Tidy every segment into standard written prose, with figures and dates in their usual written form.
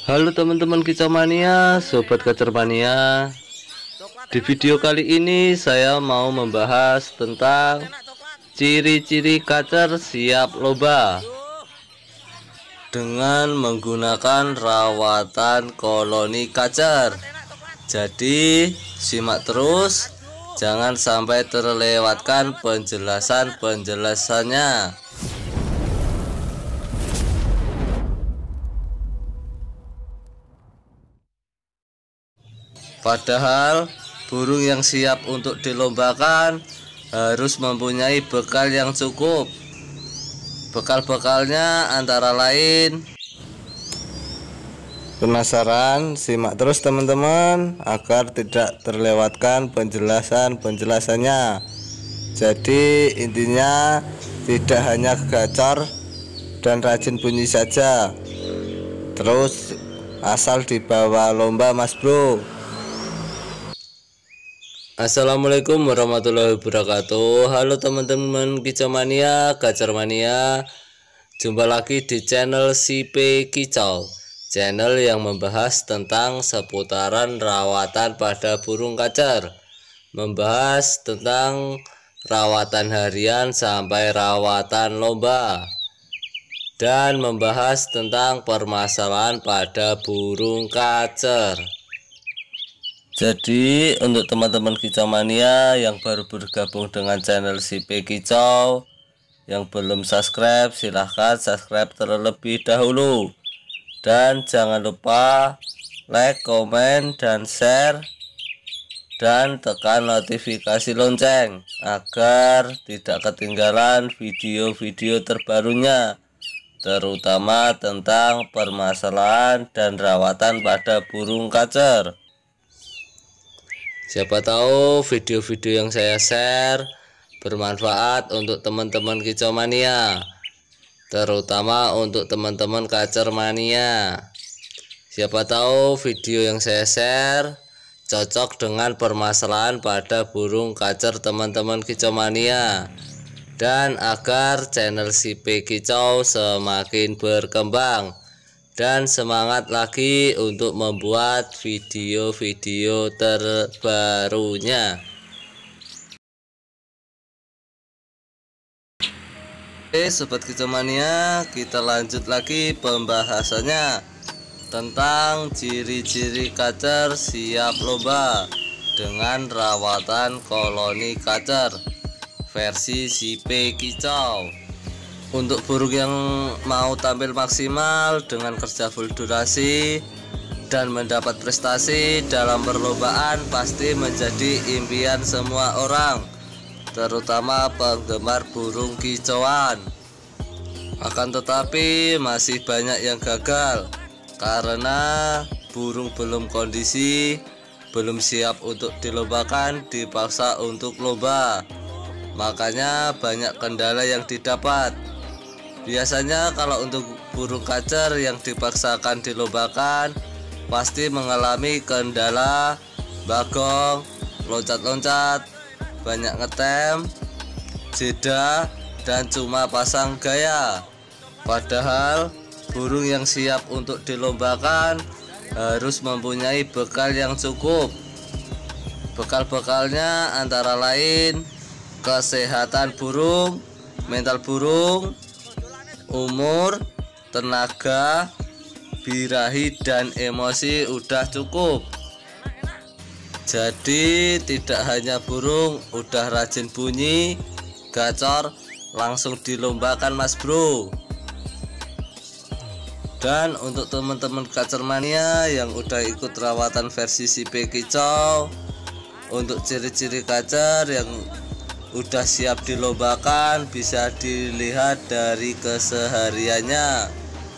Halo teman-teman kicau mania, sobat kacer mania. Di video kali ini saya mau membahas tentang ciri-ciri kacer siap lomba dengan menggunakan rawatan koloni kacer. Jadi simak terus, jangan sampai terlewatkan penjelasannya. Padahal burung yang siap untuk dilombakan harus mempunyai bekal yang cukup. Bekal-bekalnya antara lain. Penasaran? Simak terus teman-teman agar tidak terlewatkan penjelasannya. Jadi intinya tidak hanya gacor dan rajin bunyi saja, terus asal dibawa lomba mas bro. Assalamualaikum warahmatullahi wabarakatuh. Halo teman-teman kicau mania, kacer mania. Jumpa lagi di channel CP Kicau, channel yang membahas tentang seputaran rawatan pada burung kacer, membahas tentang rawatan harian sampai rawatan lomba, dan membahas tentang permasalahan pada burung kacer. Jadi untuk teman-teman kicau mania yang baru bergabung dengan channel CP Kicau, yang belum subscribe silahkan subscribe terlebih dahulu, dan jangan lupa like, komen, dan share, dan tekan notifikasi lonceng agar tidak ketinggalan video-video terbarunya, terutama tentang permasalahan dan rawatan pada burung kacer. Siapa tahu video-video yang saya share bermanfaat untuk teman-teman kicau mania, terutama untuk teman-teman kacer mania. Siapa tahu video yang saya share cocok dengan permasalahan pada burung kacer teman-teman kicau mania, dan agar channel CP Kicau semakin berkembang dan semangat lagi untuk membuat video-video terbarunya. Oke sobat kicau mania, kita lanjut lagi pembahasannya tentang ciri-ciri kacer siap lomba dengan rawatan koloni kacer versi CP Kicau. Untuk burung yang mau tampil maksimal dengan kerja full durasi dan mendapat prestasi dalam perlombaan pasti menjadi impian semua orang, terutama penggemar burung kicauan. Akan tetapi masih banyak yang gagal karena burung belum kondisi, belum siap untuk dilombakan, dipaksa untuk lomba. Makanya banyak kendala yang didapat. Biasanya kalau untuk burung kacer yang dipaksakan dilombakan pasti mengalami kendala bagong, loncat-loncat, banyak ngetem, jeda, dan cuma pasang gaya. Padahal burung yang siap untuk dilombakan harus mempunyai bekal yang cukup. Bekal-bekalnya antara lain kesehatan burung, mental burung, umur, tenaga, birahi, dan emosi udah cukup. Jadi tidak hanya burung udah rajin bunyi, gacor, langsung dilombakan mas bro. Dan untuk teman-teman kacer mania yang udah ikut rawatan versi CP Kicau, untuk ciri-ciri kacer yang udah siap dilombakan bisa dilihat dari kesehariannya.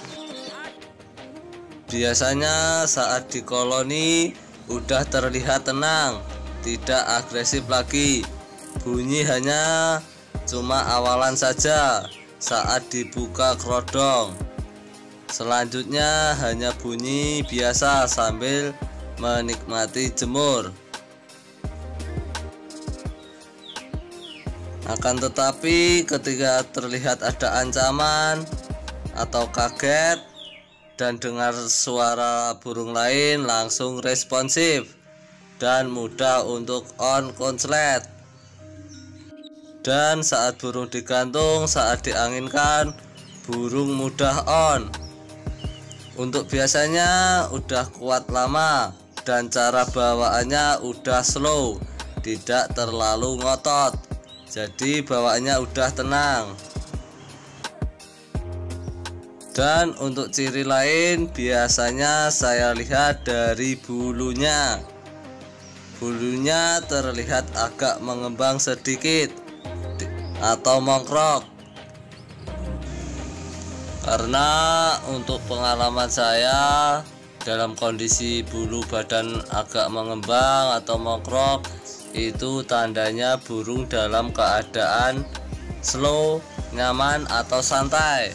Biasanya saat di koloni udah terlihat tenang, tidak agresif lagi. Bunyi hanya cuma awalan saja saat dibuka kerodong. Selanjutnya hanya bunyi biasa sambil menikmati jemur. Akan tetapi ketika terlihat ada ancaman atau kaget dan dengar suara burung lain langsung responsif dan mudah untuk on konslet. Dan saat burung digantung, saat dianginkan, burung mudah on. Untuk biasanya udah kuat lama dan cara bawaannya udah slow, tidak terlalu ngotot, jadi bawaannya udah tenang. Dan untuk ciri lain biasanya saya lihat dari bulunya. Bulunya terlihat agak mengembang sedikit atau mongkrok. Karena untuk pengalaman saya, dalam kondisi bulu badan agak mengembang atau mongkrok, itu tandanya burung dalam keadaan slow, nyaman atau santai.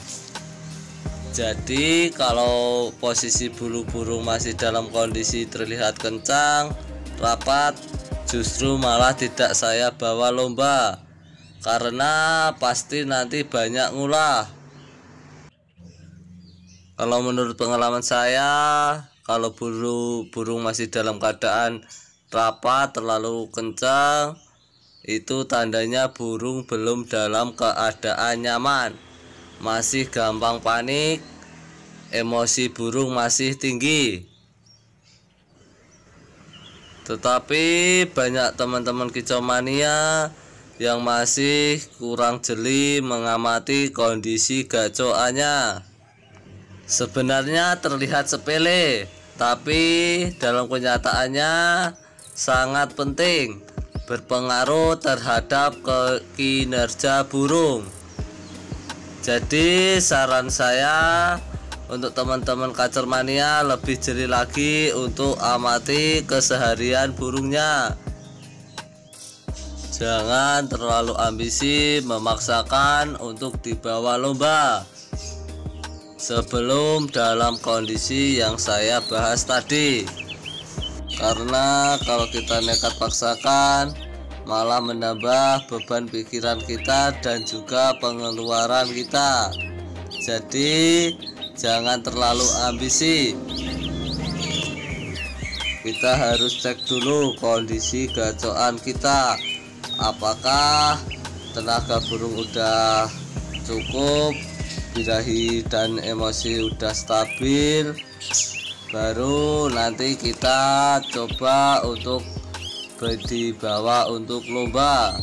Jadi kalau posisi bulu burung masih dalam kondisi terlihat kencang, rapat, justru malah tidak saya bawa lomba, karena pasti nanti banyak ngulah. Kalau menurut pengalaman saya, kalau burung masih dalam keadaan rapat terlalu kencang, itu tandanya burung belum dalam keadaan nyaman, masih gampang panik, emosi burung masih tinggi. Tetapi banyak teman-teman kicau mania yang masih kurang jeli mengamati kondisi gacoannya. Sebenarnya terlihat sepele, tapi dalam kenyataannya sangat penting, berpengaruh terhadap kinerja burung. Jadi saran saya untuk teman-teman kacer mania lebih jeli lagi untuk amati keseharian burungnya. Jangan terlalu ambisi memaksakan untuk dibawa lomba sebelum dalam kondisi yang saya bahas tadi, karena kalau kita nekat paksakan malah menambah beban pikiran kita dan juga pengeluaran kita. Jadi jangan terlalu ambisi. Kita harus cek dulu kondisi gacoan kita, apakah tenaga burung udah cukup, birahi dan emosi udah stabil, baru nanti kita coba untuk dibawa untuk lomba.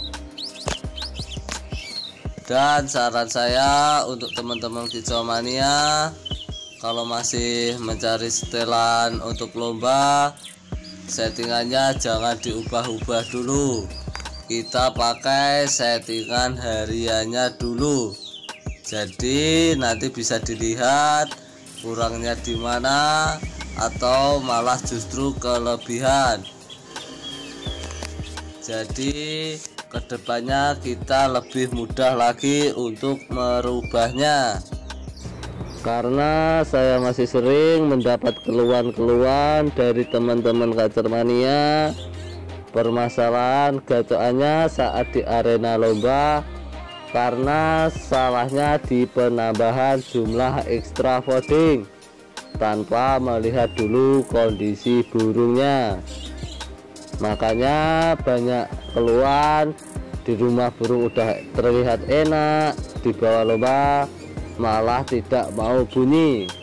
Dan saran saya untuk teman-teman kicau mania, kalau masih mencari setelan untuk lomba, settingannya jangan diubah-ubah dulu, kita pakai settingan hariannya dulu. Jadi nanti bisa dilihat kurangnya di mana atau malah justru kelebihan. Jadi kedepannya kita lebih mudah lagi untuk merubahnya, karena saya masih sering mendapat keluhan-keluhan dari teman-teman kacer mania, permasalahan gacoannya saat di arena lomba karena salahnya di penambahan jumlah extra voting tanpa melihat dulu kondisi burungnya. Makanya banyak keluhan, di rumah burung udah terlihat enak, dibawa lomba malah tidak mau bunyi.